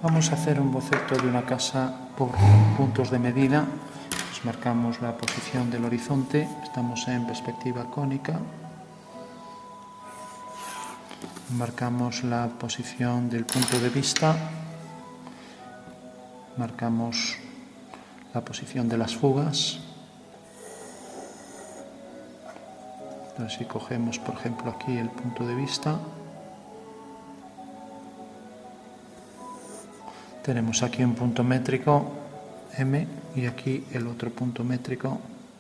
Vamos a hacer un boceto de una casa por puntos de medida. Pues marcamos la posición del horizonte, estamos en perspectiva cónica. Marcamos la posición del punto de vista. Marcamos la posición de las fugas. Entonces, si cogemos, por ejemplo, aquí el punto de vista, tenemos aquí un punto métrico M y aquí el otro punto métrico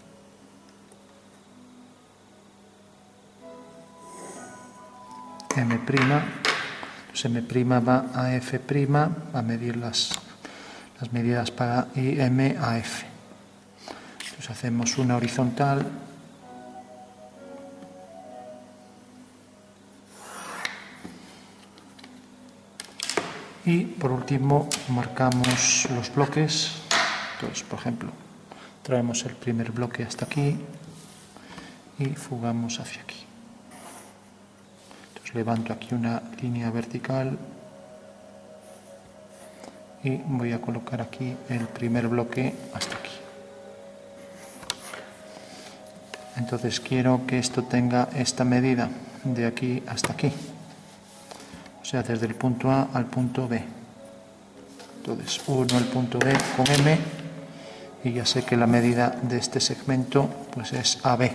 M'. Entonces M' va a F', a medir las medidas para y M a F. Entonces hacemos una horizontal. Y por último marcamos los bloques. Entonces, por ejemplo, traemos el primer bloque hasta aquí y fugamos hacia aquí. Entonces levanto aquí una línea vertical y voy a colocar aquí el primer bloque hasta aquí. Entonces quiero que esto tenga esta medida de aquí hasta aquí. O sea, desde el punto A al punto B. Entonces, uno el punto B con M y ya sé que la medida de este segmento pues es AB.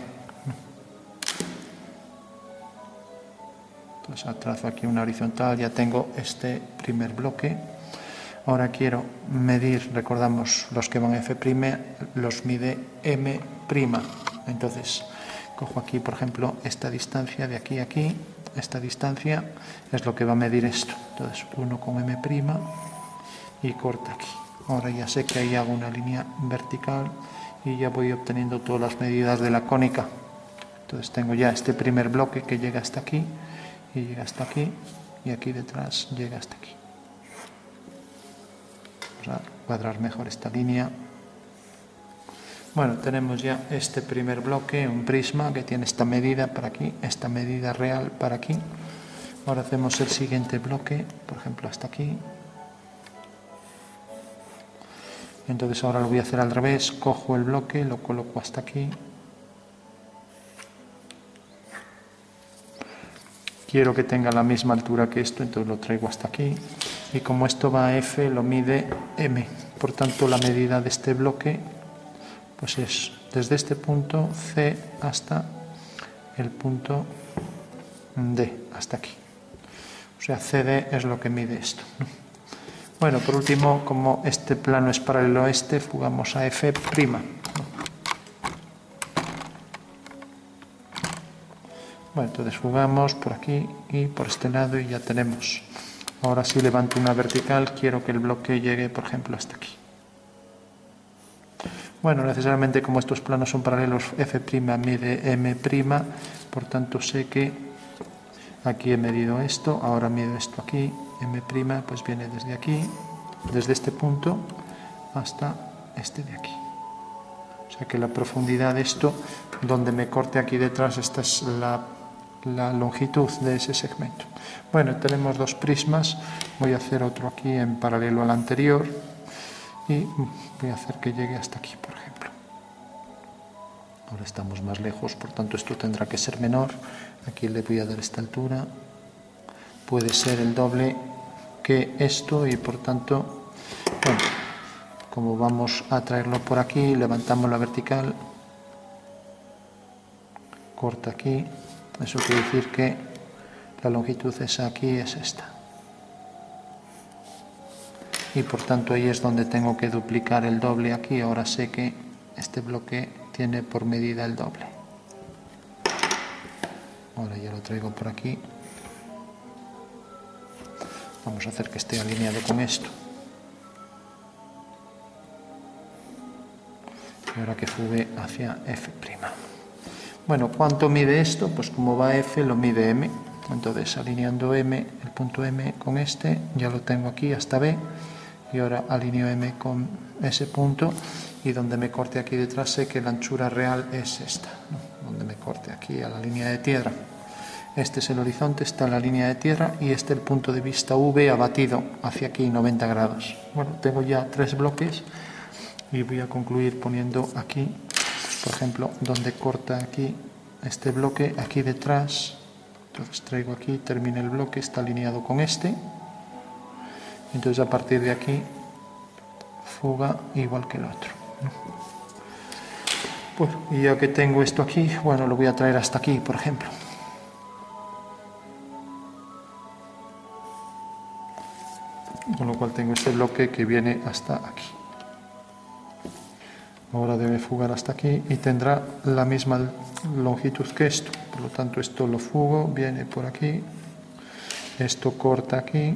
Entonces, trazo aquí una horizontal, ya tengo este primer bloque. Ahora quiero medir, recordamos, los que van a F', los mide M'. Entonces, cojo aquí, por ejemplo, esta distancia de aquí a aquí. Esta distancia es lo que va a medir esto. Entonces 1 con M' y corta aquí. Ahora ya sé que ahí hago una línea vertical y ya voy obteniendo todas las medidas de la cónica. Entonces tengo ya este primer bloque que llega hasta aquí y llega hasta aquí y aquí detrás llega hasta aquí. Vamos a cuadrar mejor esta línea. Bueno, tenemos ya este primer bloque, un prisma que tiene esta medida para aquí, esta medida real para aquí. Ahora hacemos el siguiente bloque, por ejemplo, hasta aquí. Entonces ahora lo voy a hacer al revés, cojo el bloque, lo coloco hasta aquí. Quiero que tenga la misma altura que esto, entonces lo traigo hasta aquí. Y como esto va a F, lo mide M. Por tanto, la medida de este bloque pues es desde este punto C hasta el punto D, hasta aquí. O sea, CD es lo que mide esto. Bueno, por último, como este plano es paralelo a este, fugamos a F'. Bueno, entonces fugamos por aquí y por este lado y ya tenemos. Ahora si levanto una vertical, quiero que el bloque llegue, por ejemplo, hasta aquí. Bueno, necesariamente como estos planos son paralelos, F' mide M', por tanto sé que aquí he medido esto, ahora mido esto aquí, M' pues viene desde aquí, desde este punto hasta este de aquí. O sea que la profundidad de esto, donde me corte aquí detrás, esta es la longitud de ese segmento. Bueno, tenemos dos prismas, voy a hacer otro aquí en paralelo al anterior y voy a hacer que llegue hasta aquí, por ejemplo. Ahora estamos más lejos, por tanto esto tendrá que ser menor. Aquí le voy a dar esta altura. Puede ser el doble que esto y por tanto, bueno, como vamos a traerlo por aquí, levantamos la vertical, corta aquí. Eso quiere decir que la longitud es aquí, es esta. Y por tanto ahí es donde tengo que duplicar el doble aquí. Ahora sé que este bloque tiene por medida el doble. Ahora ya lo traigo por aquí. Vamos a hacer que esté alineado con esto. Y ahora que fugue hacia F'. Bueno, ¿cuánto mide esto? Pues como va F, lo mide M. Entonces alineando M, el punto M con este, ya lo tengo aquí hasta B. Y ahora alineo M con ese punto y donde me corte aquí detrás sé que la anchura real es esta, ¿no? Donde me corte aquí a la línea de tierra. Este es el horizonte, está la línea de tierra y este el punto de vista V abatido hacia aquí 90 grados. Bueno, tengo ya 3 bloques y voy a concluir poniendo aquí, por ejemplo, donde corta aquí este bloque, aquí detrás. Entonces traigo aquí, termina el bloque, está alineado con este. Entonces a partir de aquí, fuga igual que el otro. Pues, y ya que tengo esto aquí, bueno, lo voy a traer hasta aquí, por ejemplo. Con lo cual tengo este bloque que viene hasta aquí. Ahora debe fugar hasta aquí y tendrá la misma longitud que esto. Por lo tanto, esto lo fugo, viene por aquí. Esto corta aquí.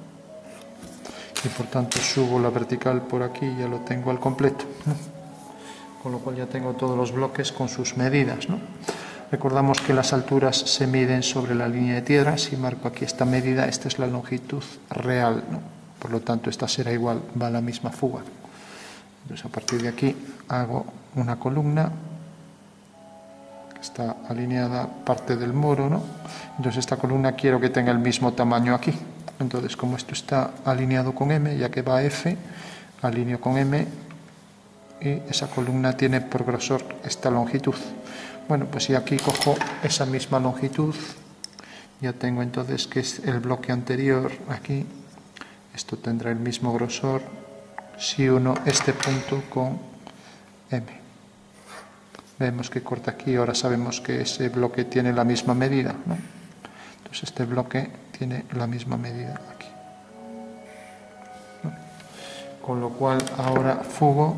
Y por tanto subo la vertical por aquí y ya lo tengo al completo, ¿no? Con lo cual ya tengo todos los bloques con sus medidas, ¿no? Recordamos que las alturas se miden sobre la línea de tierra. Si marco aquí esta medida, esta es la longitud real, ¿no? Por lo tanto, esta será igual, va a la misma fuga. Entonces, a partir de aquí hago una columna que está alineada parte del muro, ¿no? Entonces, esta columna quiero que tenga el mismo tamaño aquí. Entonces, como esto está alineado con M, ya que va a F, alineo con M y esa columna tiene por grosor esta longitud. Bueno, pues si aquí cojo esa misma longitud, ya tengo entonces que es el bloque anterior aquí. Esto tendrá el mismo grosor si uno este punto con M. Vemos que corta aquí, ahora sabemos que ese bloque tiene la misma medida, ¿no? Entonces este bloque tiene la misma medida aquí, ¿no? Con lo cual ahora fugo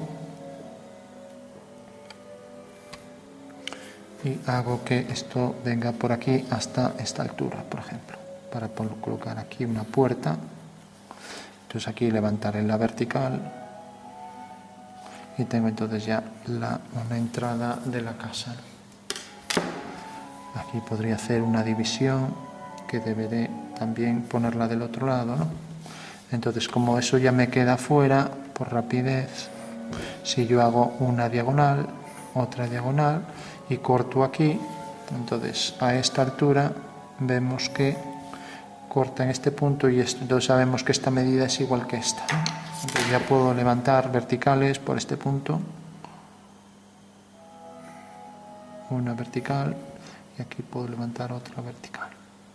y hago que esto venga por aquí hasta esta altura, por ejemplo, para colocar aquí una puerta. Entonces aquí levantaré la vertical y tengo entonces ya una entrada de la casa. Aquí podría hacer una división que deberé también ponerla del otro lado, ¿no? Entonces, como eso ya me queda fuera, por rapidez, si yo hago una diagonal, otra diagonal y corto aquí, entonces a esta altura vemos que corta en este punto y entonces sabemos que esta medida es igual que esta, ¿no? Entonces ya puedo levantar verticales por este punto, una vertical, y aquí puedo levantar otra vertical.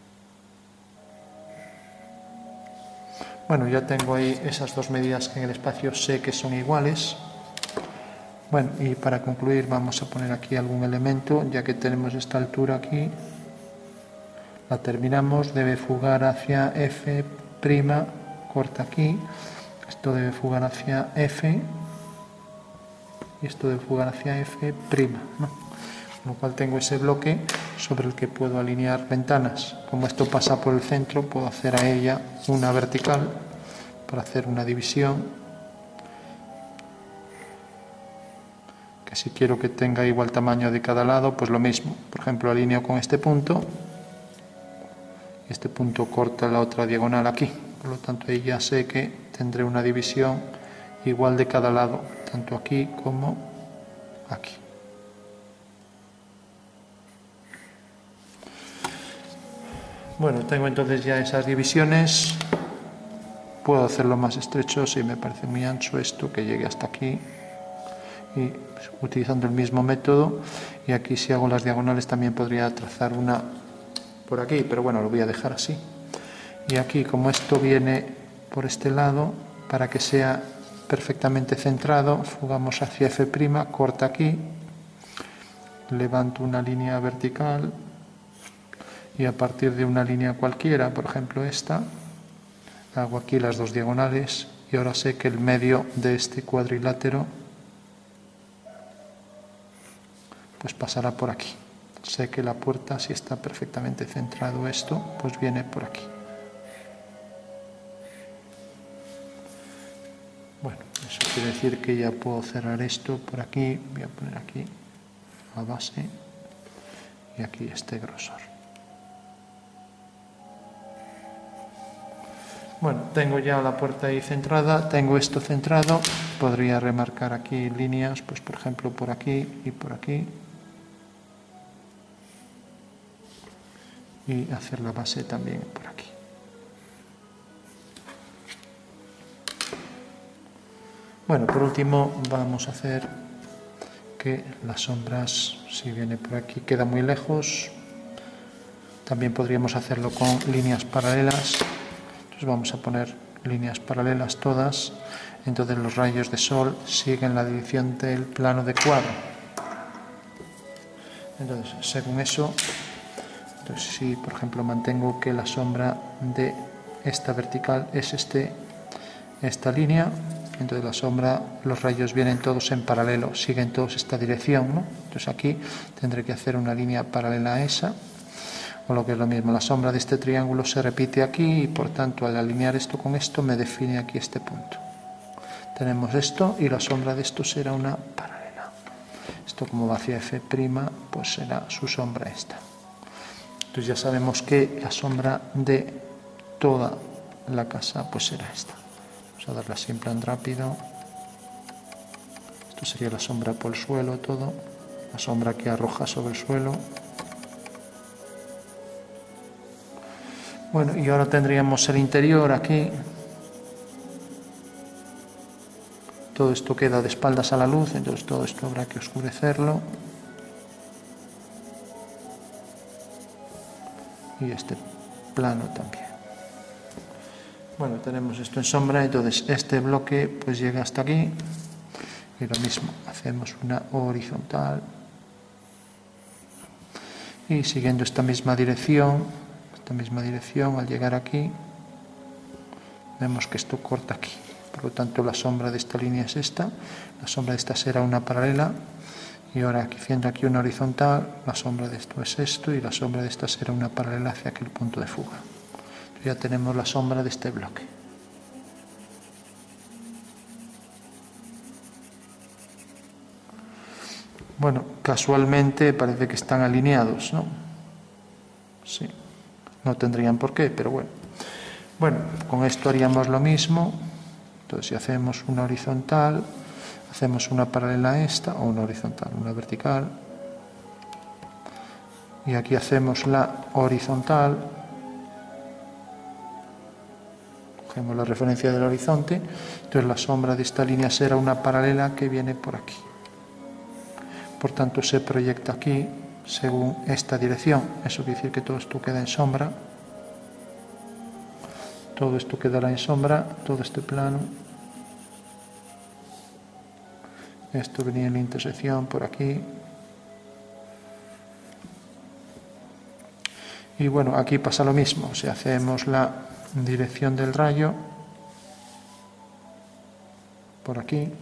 Bueno, ya tengo ahí esas dos medidas que en el espacio sé que son iguales. Bueno, y para concluir vamos a poner aquí algún elemento, ya que tenemos esta altura aquí. La terminamos, debe fugar hacia F', corta aquí. Esto debe fugar hacia F y esto debe fugar hacia F', ¿no? Con lo cual tengo ese bloque sobre el que puedo alinear ventanas. Como esto pasa por el centro, puedo hacer a ella una vertical para hacer una división, que si quiero que tenga igual tamaño de cada lado, pues lo mismo. Por ejemplo, alineo con este punto, y este punto corta la otra diagonal aquí. Por lo tanto, ahí ya sé que tendré una división igual de cada lado, tanto aquí como aquí. Bueno, tengo entonces ya esas divisiones. Puedo hacerlo más estrecho si me parece muy ancho esto, que llegue hasta aquí. Y pues, utilizando el mismo método, y aquí si hago las diagonales también podría trazar una por aquí, pero bueno, lo voy a dejar así. Y aquí, como esto viene por este lado, para que sea perfectamente centrado, fugamos hacia F', corta aquí, levanto una línea vertical y a partir de una línea cualquiera, por ejemplo esta, hago aquí las dos diagonales y ahora sé que el medio de este cuadrilátero pues pasará por aquí. Sé que la puerta, si está perfectamente centrado esto, pues viene por aquí. Bueno, eso quiere decir que ya puedo cerrar esto por aquí. Voy a poner aquí la base y aquí este grosor. Bueno, tengo ya la puerta ahí centrada, tengo esto centrado. Podría remarcar aquí líneas, pues por ejemplo por aquí y por aquí. y hacer la base también por aquí. Bueno, por último vamos a hacer que las sombras, si viene por aquí, queda muy lejos. También podríamos hacerlo con líneas paralelas. Entonces vamos a poner líneas paralelas todas. Entonces los rayos de sol siguen la dirección del plano de cuadro. Entonces, según eso, entonces si por ejemplo mantengo que la sombra de esta vertical es esta línea, entonces la sombra, los rayos vienen todos en paralelo, siguen todos esta dirección, ¿no? Entonces aquí tendré que hacer una línea paralela a esa, o lo que es lo mismo, la sombra de este triángulo se repite aquí y por tanto al alinear esto con esto me define aquí este punto. Tenemos esto y la sombra de esto será una paralela. Esto como va hacia F', pues será su sombra esta. Entonces ya sabemos que la sombra de toda la casa pues será esta. Vamos a darle así en plan rápido. Esto sería la sombra por el suelo todo, la sombra que arroja sobre el suelo. Bueno, y ahora tendríamos el interior aquí. Todo esto queda de espaldas a la luz, entonces todo esto habrá que oscurecerlo. Y este plano también. Bueno, tenemos esto en sombra, entonces este bloque pues llega hasta aquí. Y lo mismo, hacemos una horizontal. Y siguiendo esta misma dirección, al llegar aquí, vemos que esto corta aquí. Por lo tanto, la sombra de esta línea es esta, la sombra de esta será una paralela, y ahora haciendo aquí una horizontal, la sombra de esto es esto, y la sombra de esta será una paralela hacia aquel punto de fuga. Entonces ya tenemos la sombra de este bloque. Bueno, casualmente parece que están alineados, ¿no? Sí, no tendrían por qué, pero bueno. Bueno, con esto haríamos lo mismo. Entonces, si hacemos una horizontal, hacemos una paralela a esta, o una horizontal, una vertical. Y aquí hacemos la horizontal. Cogemos la referencia del horizonte. Entonces, la sombra de esta línea será una paralela que viene por aquí. Por tanto, se proyecta aquí según esta dirección. Eso quiere decir que todo esto queda en sombra. Todo esto quedará en sombra, todo este plano. Esto venía en la intersección por aquí. Y bueno, aquí pasa lo mismo. Si hacemos la dirección del rayo por aquí.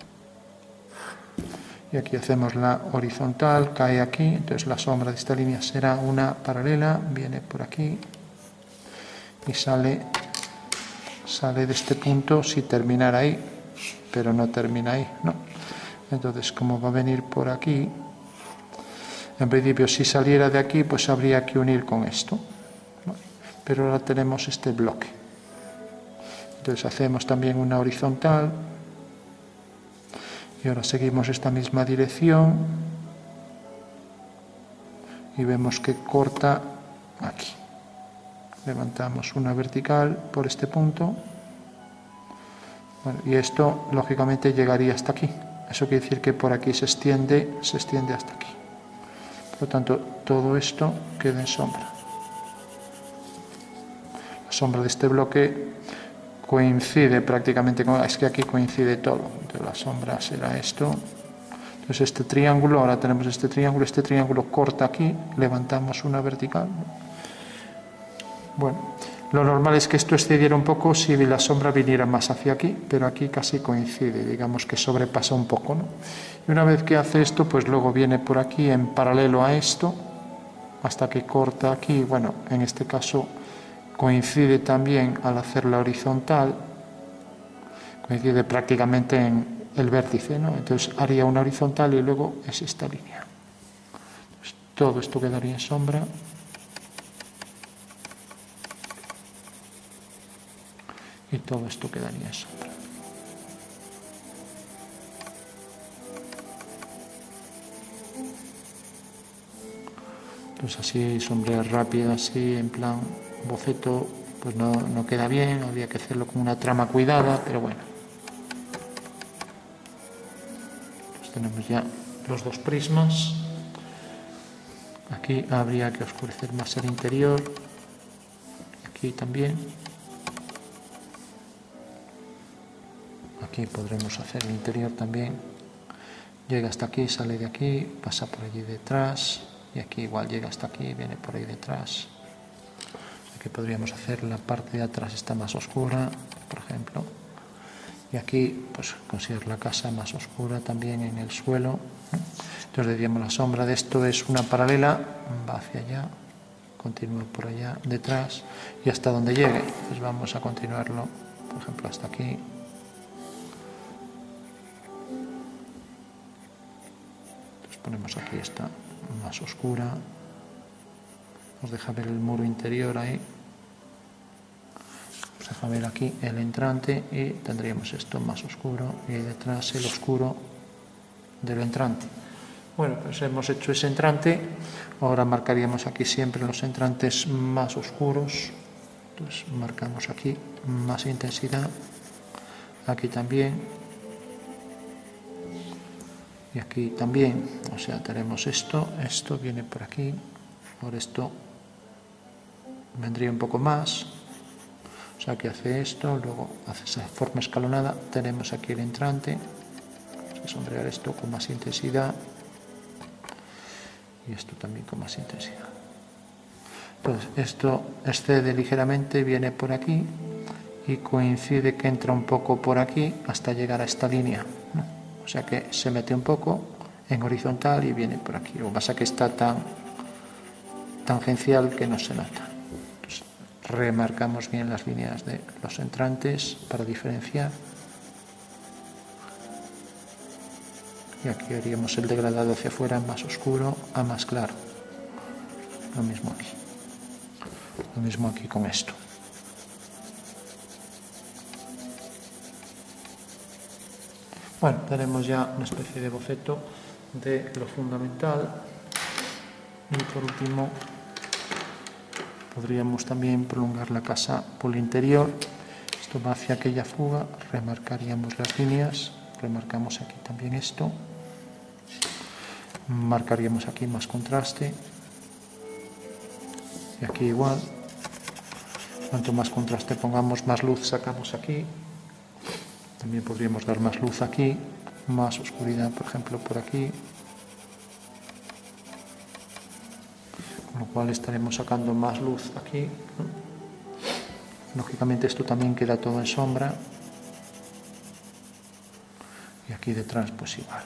Y aquí hacemos la horizontal, cae aquí. Entonces la sombra de esta línea será una paralela, viene por aquí. Y sale de este punto si terminara ahí, pero no termina ahí, ¿no? Entonces, como va a venir por aquí, en principio si saliera de aquí, pues habría que unir con esto, ¿no? Pero ahora tenemos este bloque. Entonces hacemos también una horizontal, y ahora seguimos esta misma dirección, y vemos que corta aquí. Levantamos una vertical por este punto. Bueno, y esto lógicamente llegaría hasta aquí. Eso quiere decir que por aquí se extiende hasta aquí. Por lo tanto, todo esto queda en sombra. La sombra de este bloque coincide prácticamente con... Es que aquí coincide todo. Entonces la sombra será esto. Entonces este triángulo, ahora tenemos este triángulo corta aquí, levantamos una vertical. Bueno, lo normal es que esto excediera un poco si la sombra viniera más hacia aquí, pero aquí casi coincide, digamos que sobrepasa un poco, ¿no? Y una vez que hace esto, pues luego viene por aquí en paralelo a esto, hasta que corta aquí. Bueno, en este caso coincide también al hacer la horizontal, coincide prácticamente en el vértice, ¿no? Entonces haría una horizontal y luego es esta línea. Entonces, todo esto quedaría en sombra. Y todo esto quedaría en sombra. pues así, sombrear rápido, así, en plan boceto, pues no queda bien, habría que hacerlo con una trama cuidada, pero bueno. Pues tenemos ya los dos prismas. Aquí habría que oscurecer más el interior, aquí también. Aquí podremos hacer el interior también. Llega hasta aquí, sale de aquí, pasa por allí detrás, y aquí igual llega hasta aquí, viene por ahí detrás. Aquí podríamos hacer la parte de atrás está más oscura, por ejemplo. Y aquí, pues, conseguir la casa más oscura también en el suelo. Entonces diríamos la sombra de esto es una paralela, va hacia allá, continúa por allá detrás y hasta donde llegue. Pues vamos a continuarlo, por ejemplo, hasta aquí. Entonces ponemos aquí esta más oscura. Nos deja ver el muro interior ahí. Nos deja ver aquí el entrante y tendríamos esto más oscuro y ahí detrás el oscuro del entrante. Bueno, pues hemos hecho ese entrante. Ahora marcaríamos aquí siempre los entrantes más oscuros. Entonces marcamos aquí más intensidad. Aquí también. Y aquí también. O sea, tenemos esto. Esto viene por aquí. Ahora esto vendría un poco más. O sea, que hace esto. Luego hace esa forma escalonada. Tenemos aquí el entrante. Vamos a sombrear esto con más intensidad. Y esto también con más intensidad. Entonces esto excede ligeramente, viene por aquí y coincide que entra un poco por aquí hasta llegar a esta línea, ¿no? O sea que se mete un poco en horizontal y viene por aquí. Lo que pasa es que está tan tangencial que no se nota. Entonces, remarcamos bien las líneas de los entrantes para diferenciar. Y aquí haríamos el degradado hacia afuera, más oscuro a más claro. Lo mismo aquí. Lo mismo aquí con esto. Bueno, tenemos ya una especie de boceto de lo fundamental. Y por último, podríamos también prolongar la casa por el interior. Esto va hacia aquella fuga, remarcaríamos las líneas, remarcamos aquí también esto. Marcaríamos aquí más contraste y aquí igual. Cuanto más contraste pongamos, más luz sacamos aquí. También podríamos dar más luz aquí, más oscuridad, por ejemplo, por aquí. Con lo cual estaremos sacando más luz aquí. Lógicamente esto también queda todo en sombra. Y aquí detrás pues igual.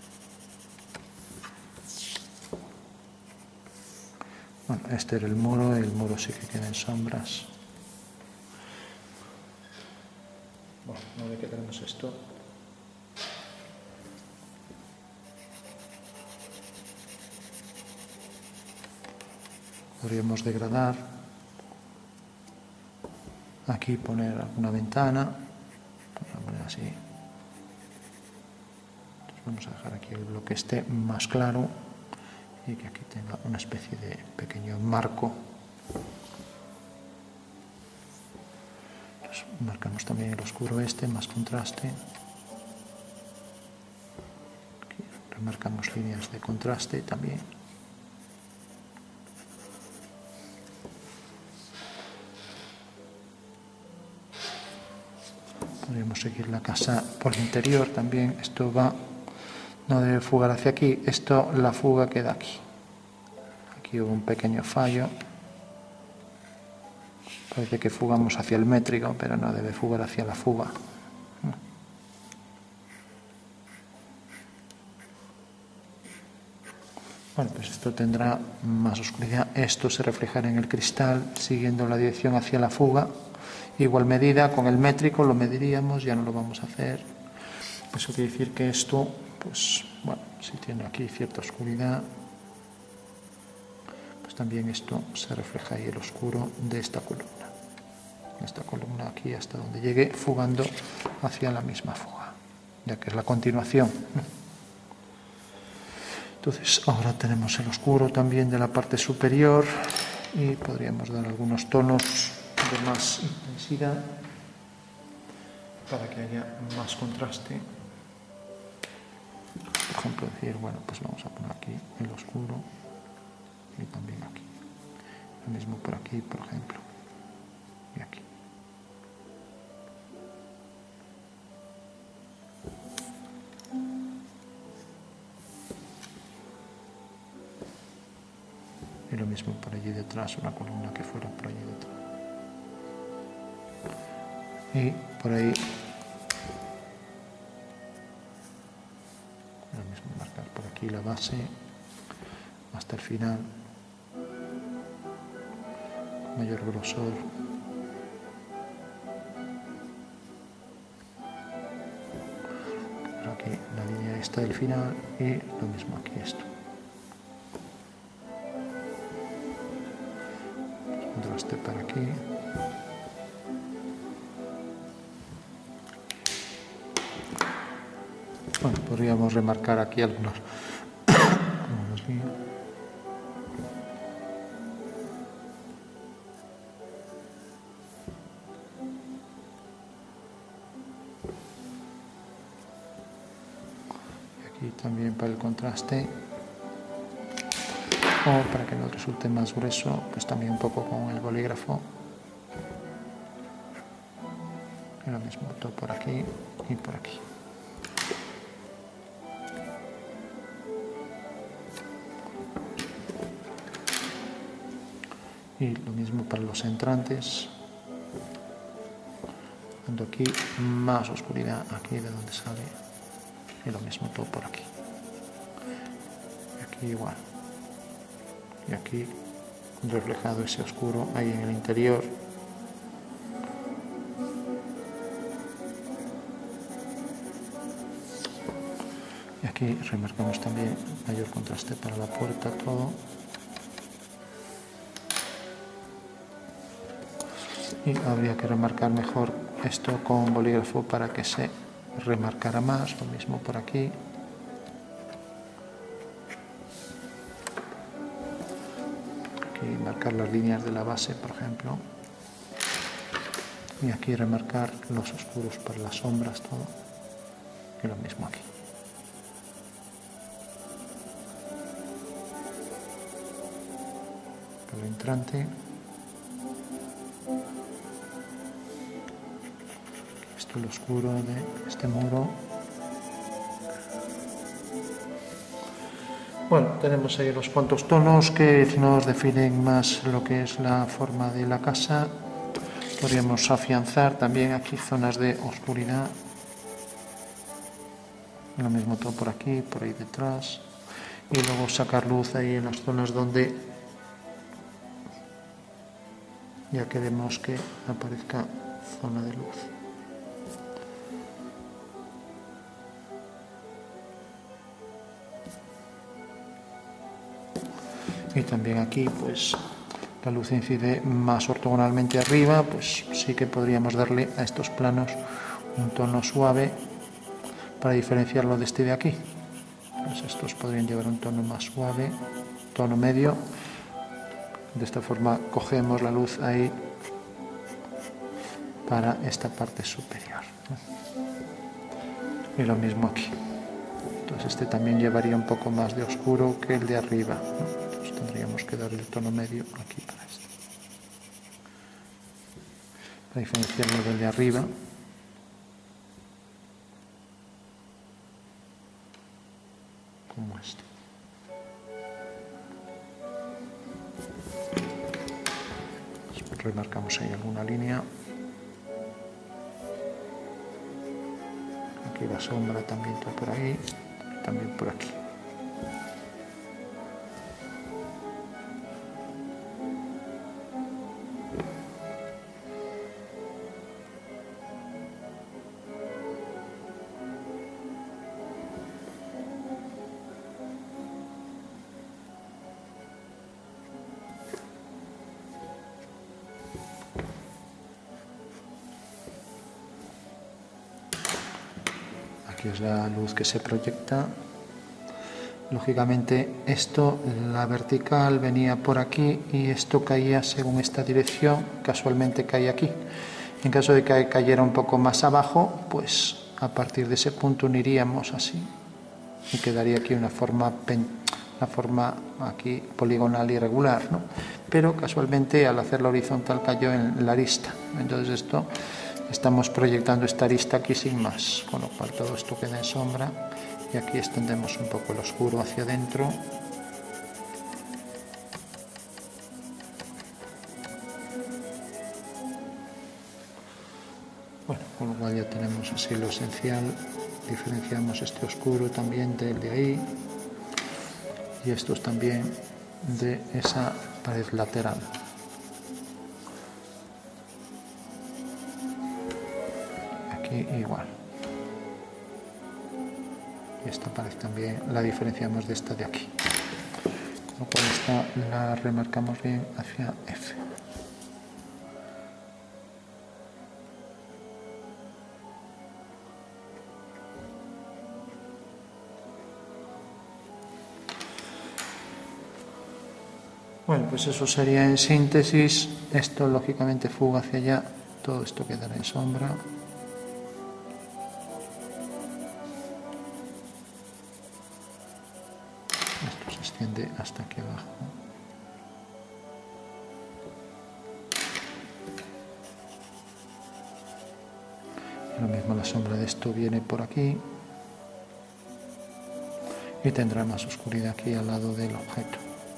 Bueno, este era el muro sí que queda en sombras. Bueno, una vez que tenemos esto, podríamos degradar, aquí poner alguna ventana, vamos a poner así. Entonces vamos a dejar aquí el bloque este más claro y que aquí tenga una especie de pequeño marco. Entonces marcamos también el oscuro este, más contraste. Aquí remarcamos líneas de contraste también. Podríamos seguir la casa por el interior también. Esto va, no debe fugar hacia aquí. Esto, la fuga queda aquí. Aquí hubo un pequeño fallo. Parece que fugamos hacia el métrico, pero no debe fugar hacia la fuga. Bueno, pues esto tendrá más oscuridad. Esto se reflejará en el cristal, siguiendo la dirección hacia la fuga. Igual medida, con el métrico lo mediríamos, ya no lo vamos a hacer. Eso quiere decir que esto, pues, bueno, si tiene aquí cierta oscuridad, pues también esto se refleja ahí el oscuro de esta columna. Esta columna aquí hasta donde llegue, fugando hacia la misma fuga, ya que es la continuación. Entonces ahora tenemos el oscuro también de la parte superior y podríamos dar algunos tonos de más intensidad para que haya más contraste. Por ejemplo, decir, bueno, pues vamos a poner aquí el oscuro y también aquí. Lo mismo por aquí, por ejemplo, y aquí. Y lo mismo por allí detrás, una columna que fuera por allí detrás. Y por ahí lo mismo, marcar por aquí la base hasta el final, mayor grosor. Por aquí la línea esta del final y lo mismo aquí esto. Contraste para aquí. Bueno, podríamos remarcar aquí algunos. Y aquí también para el contraste, o para que no resulte más grueso, pues también un poco con el bolígrafo. Y lo mismo todo por aquí y por aquí. Y lo mismo para los entrantes, dando aquí más oscuridad aquí de donde sale, y lo mismo todo por aquí. Y aquí igual. Y aquí reflejado ese oscuro ahí en el interior. Y aquí remarcamos también mayor contraste para la puerta, todo. Y habría que remarcar mejor esto con bolígrafo para que se remarcara más. Lo mismo por aquí. Aquí marcar las líneas de la base, por ejemplo. Y aquí remarcar los oscuros para las sombras, todo. Y lo mismo aquí. Para el entrante. Esto es lo oscuro de este muro. Bueno, tenemos ahí los cuantos tonos que nos definen más lo que es la forma de la casa. Podríamos afianzar también aquí zonas de oscuridad. Lo mismo todo por aquí, por ahí detrás. Y luego sacar luz ahí en las zonas donde ya queremos que aparezca zona de luz. Y también aquí, pues, la luz incide más ortogonalmente arriba, pues sí que podríamos darle a estos planos un tono suave para diferenciarlo de este de aquí. Pues estos podrían llevar un tono más suave, tono medio. De esta forma cogemos la luz ahí para esta parte superior. Y lo mismo aquí. Entonces este también llevaría un poco más de oscuro que el de arriba, ¿no? Entonces tendríamos que darle el tono medio aquí para esto. Para diferenciarlo del de arriba. Como esto. Pues remarcamos ahí alguna línea. Aquí la sombra también está por ahí, también por aquí. Aquí es la luz que se proyecta lógicamente esto, la vertical venía por aquí y esto caía según esta dirección, casualmente cae aquí. En caso de que cayera un poco más abajo, pues a partir de ese punto uniríamos así y quedaría aquí una forma aquí poligonal irregular, ¿no? Pero casualmente al hacer la horizontal cayó en la arista. Entonces esto, estamos proyectando esta arista aquí sin más, con lo cual todo esto queda en sombra y aquí extendemos un poco el oscuro hacia adentro. Bueno, con lo cual ya tenemos así lo esencial. Diferenciamos este oscuro también del de ahí y estos también de esa pared lateral. Aquí igual. Y esta pared también la diferenciamos de esta de aquí. Con lo cual esta la remarcamos bien hacia F. Bueno, pues eso sería en síntesis. Esto lógicamente fuga hacia allá, todo esto quedará en sombra. Esto se extiende hasta aquí abajo. Y lo mismo, la sombra de esto viene por aquí y tendrá más oscuridad aquí al lado del objeto.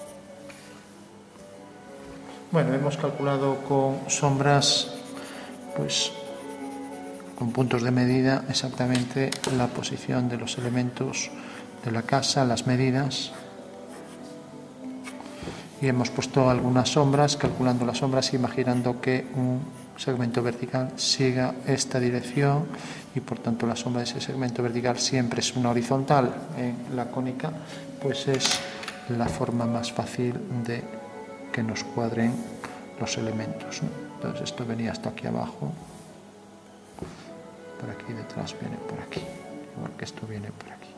Bueno, hemos calculado con sombras, pues con puntos de medida, exactamente la posición de los elementos de la casa, las medidas. Y hemos puesto algunas sombras, calculando las sombras, imaginando que un segmento vertical siga esta dirección y por tanto la sombra de ese segmento vertical siempre es una horizontal. En la cónica, pues es la forma más fácil de que nos cuadren los elementos, ¿no? Entonces esto venía hasta aquí abajo, por aquí detrás viene por aquí, igual que esto viene por aquí.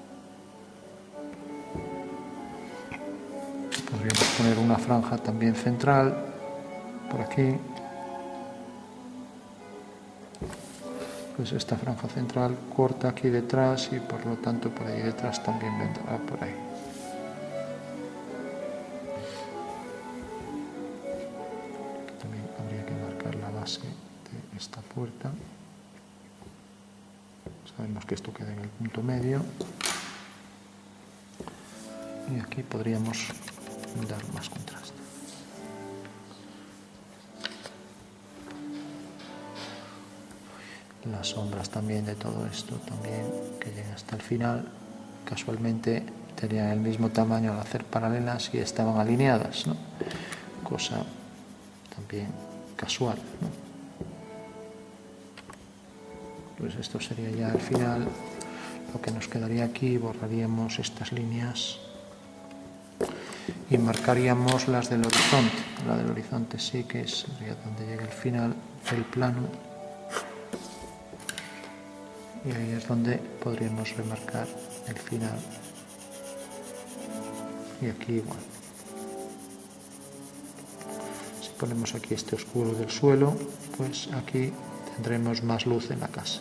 Podríamos poner una franja también central por aquí, pues esta franja central corta aquí detrás y por lo tanto por ahí detrás también vendrá por ahí. De esta puerta, sabemos que esto queda en el punto medio y aquí podríamos dar más contraste. Las sombras también de todo esto también que llegan hasta el final casualmente tenían el mismo tamaño al hacer paralelas y estaban alineadas, ¿no? Cosa también casual, ¿no? Pues esto sería ya al final lo que nos quedaría aquí. Borraríamos estas líneas y marcaríamos las del horizonte. La del horizonte sí que sería donde llega el final del plano y ahí es donde podríamos remarcar el final y aquí igual. Si ponemos aquí este oscuro del suelo, pues aquí tendremos más luz en la casa.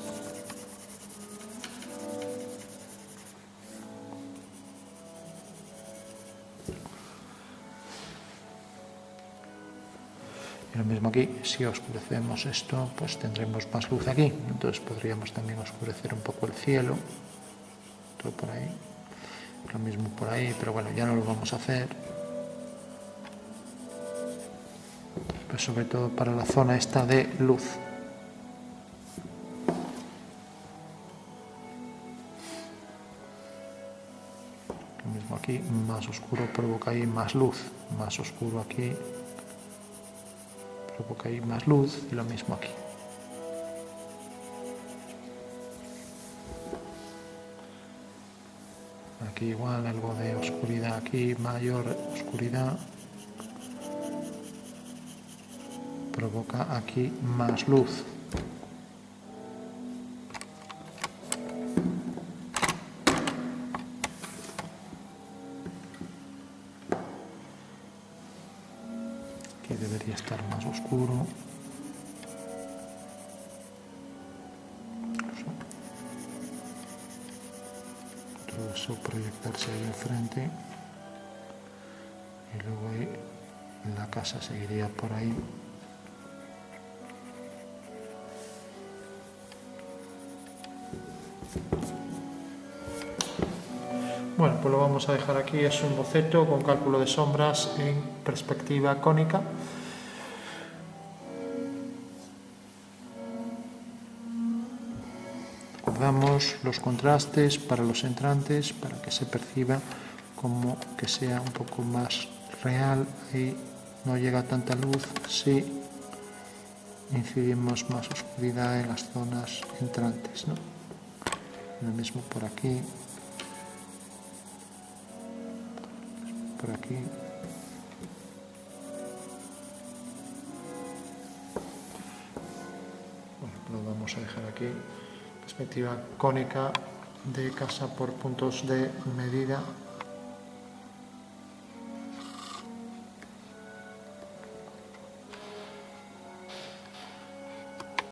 Y lo mismo aquí, si oscurecemos esto, pues tendremos más luz aquí. Entonces podríamos también oscurecer un poco el cielo, todo por ahí. Lo mismo por ahí, pero bueno, ya no lo vamos a hacer. Pues sobre todo para la zona esta de luz. Lo mismo aquí, más oscuro provoca ahí más luz, más oscuro aquí provoca ahí más luz y lo mismo aquí. Aquí igual algo de oscuridad aquí, mayor oscuridad provoca aquí más luz. estar más oscuro. Todo eso proyectarse ahí enfrente y luego ahí la casa seguiría por ahí. Bueno, pues lo vamos a dejar aquí. Es un boceto con cálculo de sombras en perspectiva cónica. Guardamos los contrastes para los entrantes para que se perciba como que sea un poco más real y no llega tanta luz si incidimos más oscuridad en las zonas entrantes, ¿no? Lo mismo por aquí. Por aquí. Bueno, lo vamos a dejar aquí. Perspectiva cónica de casa por puntos de medida.